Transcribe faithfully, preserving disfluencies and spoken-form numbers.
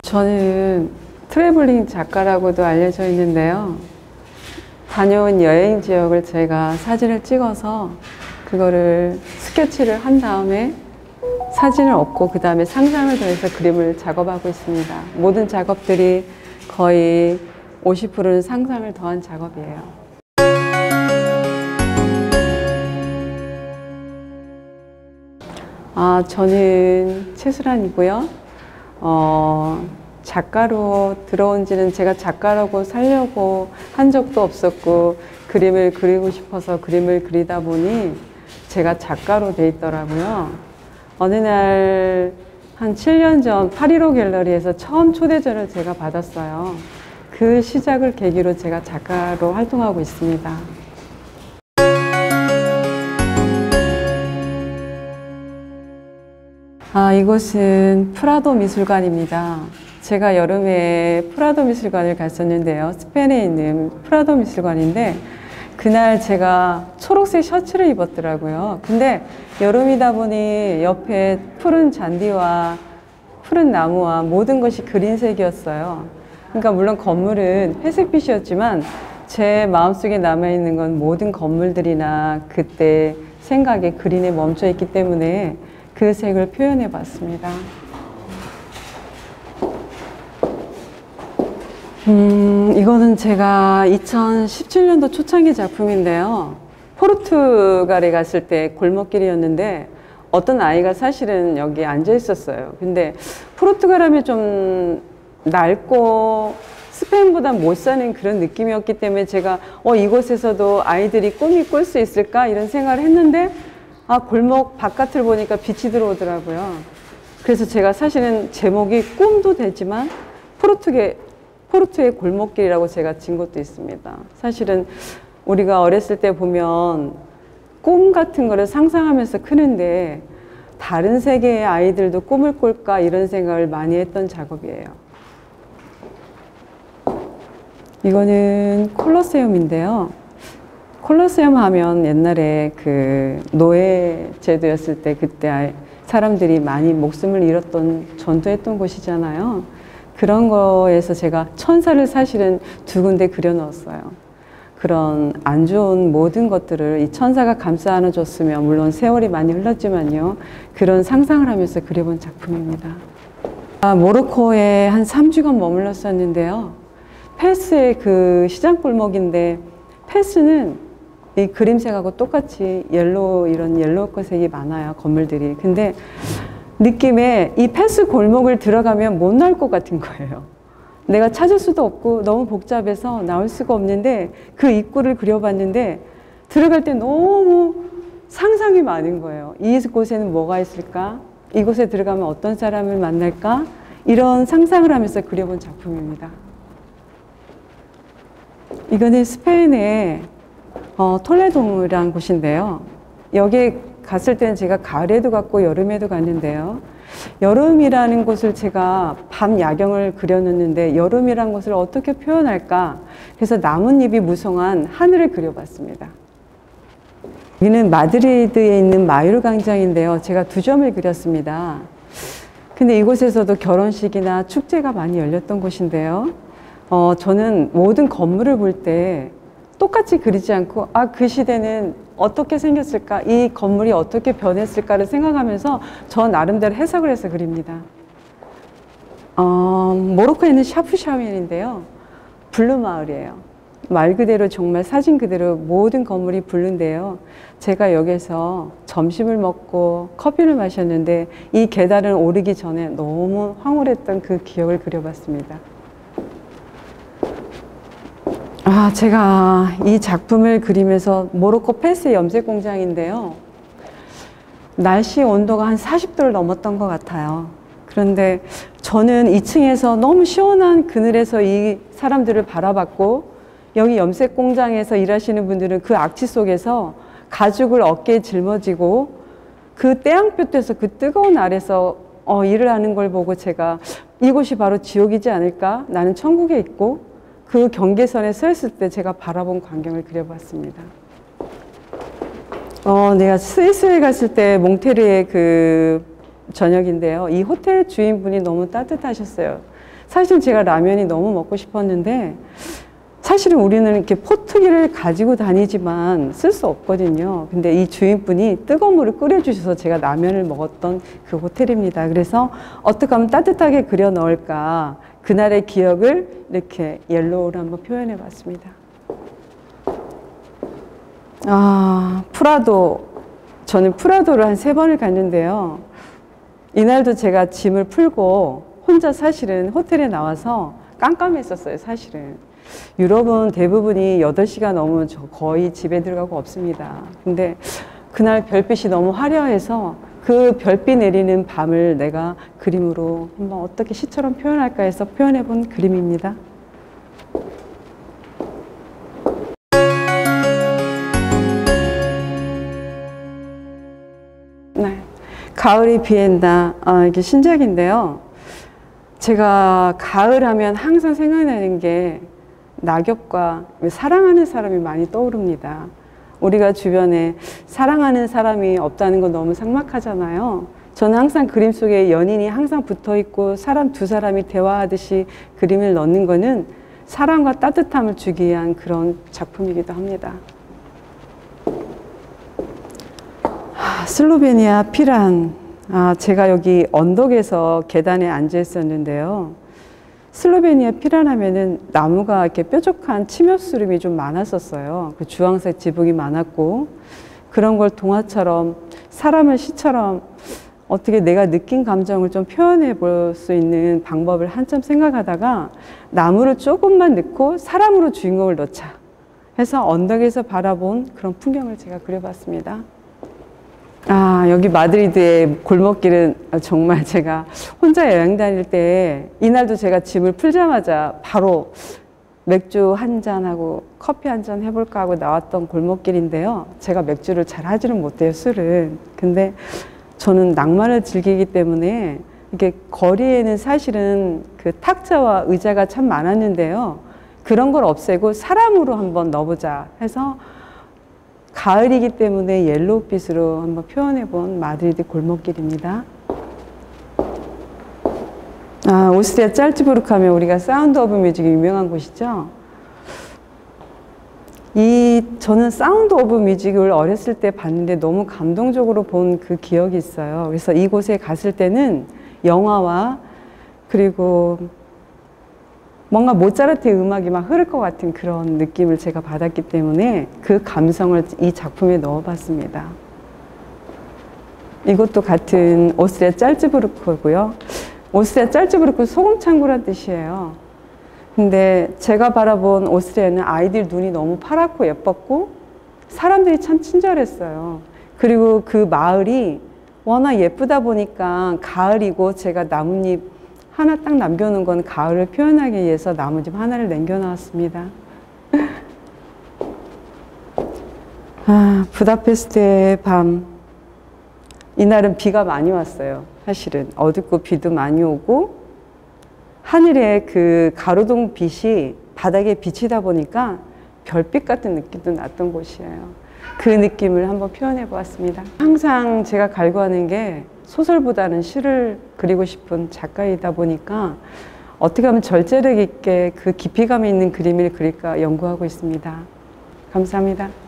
저는 트래블링 작가라고도 알려져 있는데요. 다녀온 여행 지역을 제가 사진을 찍어서 그거를 스케치를 한 다음에 사진을 얻고 그 다음에 상상을 더해서 그림을 작업하고 있습니다. 모든 작업들이 거의 오십 퍼센트는 상상을 더한 작업이에요. 아, 저는 최수란이고요. 어, 작가로 들어온 지는 제가 작가라고 살려고 한 적도 없었고 그림을 그리고 싶어서 그림을 그리다 보니 제가 작가로 돼 있더라고요. 어느 날 한 칠 년 전 팔일오 갤러리에서 처음 초대전을 제가 받았어요. 그 시작을 계기로 제가 작가로 활동하고 있습니다. 아, 이곳은 프라도 미술관입니다. 제가 여름에 프라도 미술관을 갔었는데요. 스페인에 있는 프라도 미술관인데 그날 제가 초록색 셔츠를 입었더라고요. 근데 여름이다 보니 옆에 푸른 잔디와 푸른 나무와 모든 것이 그린색이었어요. 그러니까 물론 건물은 회색빛이었지만 제 마음속에 남아있는 건 모든 건물들이나 그때 생각에 그린에 멈춰있기 때문에 그 색을 표현해 봤습니다. 음, 이거는 제가 이천십칠 년도 초창기 작품인데요. 포르투갈에 갔을 때 골목길이었는데 어떤 아이가 사실은 여기 앉아 있었어요. 근데 포르투갈 하면 좀 낡고 스페인보다 못 사는 그런 느낌이었기 때문에 제가 어, 이곳에서도 아이들이 꿈이 꿀 수 있을까 이런 생각을 했는데 아, 골목 바깥을 보니까 빛이 들어오더라고요. 그래서 제가 사실은 제목이 꿈도 되지만 포르투게, 포르투의 골목길이라고 제가 진 것도 있습니다. 사실은 우리가 어렸을 때 보면 꿈 같은 거를 상상하면서 크는데 다른 세계의 아이들도 꿈을 꿀까 이런 생각을 많이 했던 작업이에요. 이거는 콜로세움인데요. 콜로세움 하면 옛날에 그 노예 제도였을 때 그때 사람들이 많이 목숨을 잃었던 전투했던 곳이잖아요. 그런 거에서 제가 천사를 사실은 두 군데 그려 넣었어요. 그런 안 좋은 모든 것들을 이 천사가 감싸 안아줬으면 물론 세월이 많이 흘렀지만요. 그런 상상을 하면서 그려본 작품입니다. 아, 모로코에 한 삼 주간 머물렀었는데요. 페스의 그 시장 골목인데 페스는 이 그림색하고 똑같이 옐로우, 이런 옐로우색이 많아요, 건물들이. 근데 느낌에 이 페스 골목을 들어가면 못 나올 것 같은 거예요. 내가 찾을 수도 없고 너무 복잡해서 나올 수가 없는데 그 입구를 그려봤는데 들어갈 때 너무 상상이 많은 거예요. 이곳에는 뭐가 있을까? 이곳에 들어가면 어떤 사람을 만날까? 이런 상상을 하면서 그려본 작품입니다. 이거는 스페인의 어, 톨레도라는 곳인데요. 여기 갔을 때는 제가 가을에도 갔고 여름에도 갔는데요. 여름이라는 곳을 제가 밤 야경을 그려놓는데 여름이라는 곳을 어떻게 표현할까? 그래서 나뭇잎이 무성한 하늘을 그려봤습니다. 여기는 마드리드에 있는 마유르 광장인데요. 제가 두 점을 그렸습니다. 근데 이곳에서도 결혼식이나 축제가 많이 열렸던 곳인데요. 어, 저는 모든 건물을 볼 때 똑같이 그리지 않고 아, 그 시대는 어떻게 생겼을까? 이 건물이 어떻게 변했을까를 생각하면서 저 나름대로 해석을 해서 그립니다. 어, 모로코에 있는 샤프샤윈인데요. 블루 마을이에요. 말 그대로 정말 사진 그대로 모든 건물이 블루인데요. 제가 여기서 점심을 먹고 커피를 마셨는데 이 계단을 오르기 전에 너무 황홀했던 그 기억을 그려봤습니다. 아, 제가 이 작품을 그리면서 모로코 페스의 염색 공장인데요. 날씨 온도가 한 사십 도를 넘었던 것 같아요. 그런데 저는 이 층에서 너무 시원한 그늘에서 이 사람들을 바라봤고 여기 염색 공장에서 일하시는 분들은 그 악취 속에서 가죽을 어깨에 짊어지고 그 태양볕에서 그 뜨거운 아래서 어, 일을 하는 걸 보고 제가 이곳이 바로 지옥이지 않을까? 나는 천국에 있고 그 경계선에 서 있을 때 제가 바라본 광경을 그려봤습니다. 어, 내가 스위스에 갔을 때 몽테르의 그 저녁인데요. 이 호텔 주인분이 너무 따뜻하셨어요. 사실 제가 라면이 너무 먹고 싶었는데 사실은 우리는 이렇게 포트기를 가지고 다니지만 쓸 수 없거든요. 근데 이 주인분이 뜨거운 물을 끓여주셔서 제가 라면을 먹었던 그 호텔입니다. 그래서 어떻게 하면 따뜻하게 그려 넣을까, 그날의 기억을 이렇게 옐로우로 한번 표현해 봤습니다. 아, 프라도. 저는 프라도를 한 세 번을 갔는데요. 이날도 제가 짐을 풀고 혼자 사실은 호텔에 나와서 깜깜했었어요, 사실은. 유럽은 대부분이 여덟 시가 넘으면 저 거의 집에 들어가고 없습니다. 근데 그날 별빛이 너무 화려해서 그 별빛 내리는 밤을 내가 그림으로 한번 어떻게 시처럼 표현할까 해서 표현해 본 그림입니다. 네. 가을이 비엔다. 아, 이게 신작인데요. 제가 가을 하면 항상 생각나는 게 낙엽과 사랑하는 사람이 많이 떠오릅니다. 우리가 주변에 사랑하는 사람이 없다는 건 너무 삭막하잖아요. 저는 항상 그림 속에 연인이 항상 붙어 있고 사람 두 사람이 대화하듯이 그림을 넣는 거는 사랑과 따뜻함을 주기 위한 그런 작품이기도 합니다. 아, 슬로베니아 피란. 아, 제가 여기 언덕에서 계단에 앉아 있었는데요. 슬로베니아 피란 하면은 나무가 이렇게 뾰족한 침엽수름이 좀 많았었어요. 그 주황색 지붕이 많았고, 그런 걸 동화처럼 사람을 시처럼 어떻게 내가 느낀 감정을 좀 표현해 볼 수 있는 방법을 한참 생각하다가 나무를 조금만 넣고 사람으로 주인공을 넣자 해서 언덕에서 바라본 그런 풍경을 제가 그려봤습니다. 아, 여기 마드리드의 골목길은 정말 제가 혼자 여행 다닐 때 이날도 제가 짐을 풀자마자 바로 맥주 한 잔하고 커피 한 잔 해볼까 하고 나왔던 골목길인데요. 제가 맥주를 잘 하지는 못해요, 술은. 근데 저는 낭만을 즐기기 때문에 이게 거리에는 사실은 그 탁자와 의자가 참 많았는데요. 그런 걸 없애고 사람으로 한번 넣어보자 해서 가을이기 때문에 옐로우빛으로 한번 표현해 본 마드리드 골목길입니다. 아, 오스트리아 짤츠부르크 하면 우리가 사운드 오브 뮤직이 유명한 곳이죠. 이, 저는 사운드 오브 뮤직을 어렸을 때 봤는데 너무 감동적으로 본 그 기억이 있어요. 그래서 이곳에 갔을 때는 영화와 그리고 뭔가 모차르트의 음악이 막 흐를 것 같은 그런 느낌을 제가 받았기 때문에 그 감성을 이 작품에 넣어봤습니다. 이것도 같은 오스트리아 짤츠부르크고요. 오스트리아 짤츠부르크 소금창고란 뜻이에요. 근데 제가 바라본 오스트리아는 아이들 눈이 너무 파랗고 예뻤고 사람들이 참 친절했어요. 그리고 그 마을이 워낙 예쁘다 보니까 가을이고 제가 나뭇잎 하나 딱 남겨놓은 건 가을을 표현하기 위해서 나뭇잎 하나를 남겨놓았습니다. 아, 부다페스트의 밤. 이날은 비가 많이 왔어요. 사실은 어둡고 비도 많이 오고 하늘에 그 가로등 빛이 바닥에 비치다 보니까 별빛 같은 느낌도 났던 곳이에요. 그 느낌을 한번 표현해 보았습니다. 항상 제가 갈구하는 게 소설보다는 시를 그리고 싶은 작가이다 보니까 어떻게 하면 절제력 있게 그 깊이감 있는 그림을 그릴까 연구하고 있습니다. 감사합니다.